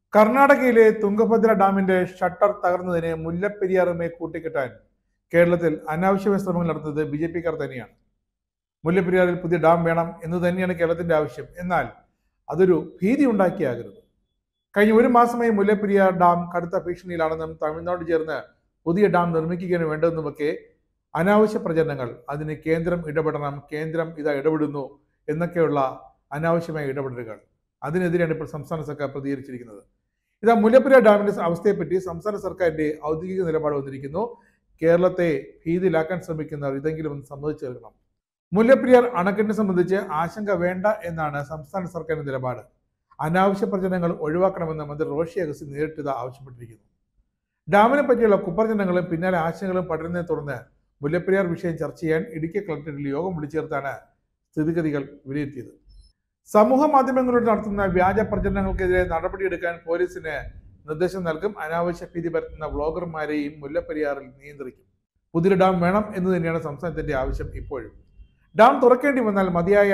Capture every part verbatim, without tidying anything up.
കർണാടകയിലെ തുംഗഭദ്ര ഡാമിന്റെ ഷട്ടർ തകർന്നതിനെ മുല്ലപ്പെരിയാറുമായി കൂട്ടിക്കെട്ടാൻ കേരളത്തിൽ അനാവശ്യമായ ശ്രമങ്ങൾ നടത്തുന്നത് ബി ജെ പിക്കാർ തന്നെയാണ്. മുല്ലപ്പെരിയാറിൽ പുതിയ ഡാം വേണം എന്ന് തന്നെയാണ് കേരളത്തിന്റെ ആവശ്യം. എന്നാൽ അതൊരു ഭീതി ഉണ്ടാക്കിയാകരുത്. കഴിഞ്ഞ ഒരു മാസമായി മുല്ലപ്പെരിയാർ ഡാം കടുത്ത ഭീഷണിയിലാണെന്നും തമിഴ്നാട് ചേർന്ന് പുതിയ ഡാം നിർമ്മിക്കുകയാണ് വേണ്ടതെന്നുമൊക്കെ അനാവശ്യ പ്രചരണങ്ങൾ, അതിന് കേന്ദ്രം ഇടപെടണം, കേന്ദ്രം ഇതാ ഇടപെടുന്നു എന്നൊക്കെയുള്ള അനാവശ്യമായ ഇടപെടലുകൾ, അതിനെതിരെയാണ് ഇപ്പോൾ സംസ്ഥാന സർക്കാർ പ്രതികരിച്ചിരിക്കുന്നത്. ഇതാ മുല്ലപ്പെരിയാർ ഡാമിന്റെ അവസ്ഥയെപ്പറ്റി സംസ്ഥാന സർക്കാരിന്റെ ഔദ്യോഗിക നിലപാട് വന്നിരിക്കുന്നു. കേരളത്തെ ഭീതിയിലാക്കാൻ ശ്രമിക്കുന്നവർ ഇതെങ്കിലും ഒന്ന് സമ്മതിച്ചു നൽകണം. മുല്ലപ്പെരിയാർ അണക്കെട്ടിനെ സംബന്ധിച്ച് ആശങ്ക വേണ്ട എന്നാണ് സംസ്ഥാന സർക്കാരിന്റെ നിലപാട്. അനാവശ്യ പ്രചരണങ്ങൾ ഒഴിവാക്കണമെന്ന് മന്ത്രി റോഷി അഗസ്റ്റിൻ നേരിട്ട് ഇത് ആവശ്യപ്പെട്ടിരിക്കുന്നു. ഡാമിനെ പറ്റിയുള്ള കുപ്രചരണങ്ങളും പിന്നാലെ ആശങ്കകളും പടരുന്നതിനെ തുടർന്ന് മുല്ലപ്പെരിയാർ വിഷയം ചർച്ച ചെയ്യാൻ ഇടുക്കി കളക്ടറേറ്റിൽ യോഗം വിളിച്ചു ചേർത്താണ് സ്ഥിതിഗതികൾ വിലയിരുത്തിയത്. സമൂഹ മാധ്യമങ്ങളിലൂടെ നടത്തുന്ന വ്യാജ പ്രചരണങ്ങൾക്കെതിരെ നടപടിയെടുക്കാൻ പോലീസിന് നിർദ്ദേശം നൽകും. അനാവശ്യ ഭീതി പരത്തുന്ന വ്ളോഗർമാരെയും മുല്ലപ്പെരിയാറിൽ നിയന്ത്രിക്കും. പുതിയ ഡാം വേണം എന്ന് തന്നെയാണ് സംസ്ഥാനത്തിന്റെ ആവശ്യം. ഇപ്പോഴും ഡാം തുറക്കേണ്ടി വന്നാൽ മതിയായ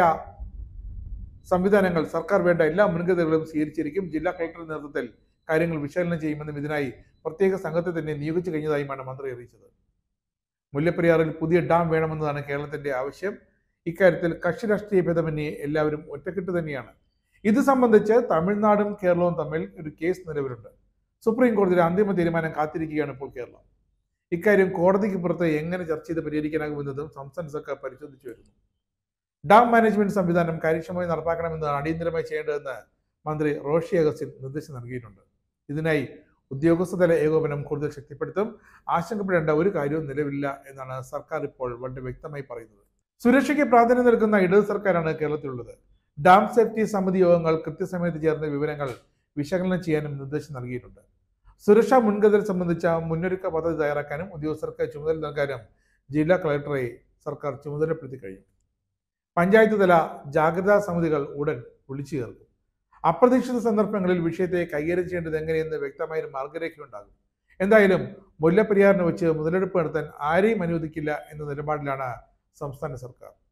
സംവിധാനങ്ങൾ സർക്കാർ വേണ്ട എല്ലാ മുൻകരുതലുകളും സ്വീകരിച്ചിരിക്കും. ജില്ലാ കളക്ടറുടെ നേതൃത്വത്തിൽ കാര്യങ്ങൾ വിശകലനം ചെയ്യുമെന്നും ഇതിനായി പ്രത്യേക സംഘത്തെ തന്നെ നിയോഗിച്ചു കഴിഞ്ഞതായുമാണ് മന്ത്രി അറിയിച്ചത്. മുല്ലപ്പെരിയാറിൽ പുതിയ ഡാം വേണമെന്നതാണ് കേരളത്തിന്റെ ആവശ്യം. ഇക്കാര്യത്തിൽ കക്ഷി രാഷ്ട്രീയ ഭേദമന്യേ എല്ലാവരും ഒറ്റക്കെട്ട് തന്നെയാണ്. ഇത് സംബന്ധിച്ച് തമിഴ്നാടും കേരളവും തമ്മിൽ ഒരു കേസ് നിലവിലുണ്ട്. സുപ്രീം കോടതിയുടെ അന്തിമ തീരുമാനം കാത്തിരിക്കുകയാണ് ഇപ്പോൾ കേരളം. ഇക്കാര്യം കോടതിക്ക് പുറത്ത് എങ്ങനെ ചർച്ച ചെയ്ത് പരിഹരിക്കാനാകുമെന്നതും സംസ്ഥാന സർക്കാർ പരിശോധിച്ചു വരുന്നു. ഡാം മാനേജ്മെന്റ് സംവിധാനം കാര്യക്ഷമമായി നടപ്പാക്കണമെന്നതാണ് അടിയന്തരമായി ചെയ്യേണ്ടതെന്ന് മന്ത്രി റോഷി അഗസ്റ്റിൻ നിർദ്ദേശം നൽകിയിട്ടുണ്ട്. ഇതിനായി ഉദ്യോഗസ്ഥതല ഏകോപനം കൂടുതൽ ശക്തിപ്പെടുത്തും. ആശങ്കപ്പെടേണ്ട ഒരു കാര്യവും നിലവില്ല എന്നാണ് സർക്കാർ ഇപ്പോൾ വളരെ വ്യക്തമായി പറയുന്നത്. സുരക്ഷയ്ക്ക് പ്രാധാന്യം നൽകുന്ന ഇടത് സർക്കാരാണ് കേരളത്തിലുള്ളത്. ഡാം സേഫ്റ്റി സമിതി യോഗങ്ങൾ കൃത്യസമയത്ത് ചേർന്ന വിവരങ്ങൾ വിശകലനം ചെയ്യാനും നിർദ്ദേശം നൽകിയിട്ടുണ്ട്. സുരക്ഷാ മുൻകരുതൽ സംബന്ധിച്ച മുന്നൊരുക്ക പദ്ധതി തയ്യാറാക്കാനും ഉദ്യോഗസ്ഥർക്ക് ചുമതല നൽകാനും ജില്ലാ കളക്ടറെ സർക്കാർ ചുമതലപ്പെടുത്തി കഴിഞ്ഞു. പഞ്ചായത്ത് തല ജാഗ്രതാ സമിതികൾ ഉടൻ വിളിച്ചു ചേർക്കും. അപ്രതീക്ഷിത സന്ദർഭങ്ങളിൽ വിഷയത്തെ കൈകാര്യം ചെയ്യേണ്ടത് എങ്ങനെയെന്ന് വ്യക്തമായ ഒരു മാർഗരേഖയുണ്ടാകും. എന്തായാലും മുല്ലപ്പെരിയാറിനെ വെച്ച് മുതലെടുപ്പ് നടത്താൻ ആരെയും അനുവദിക്കില്ല എന്ന നിലപാടിലാണ് സംസ്ഥാന സർക്കാർ.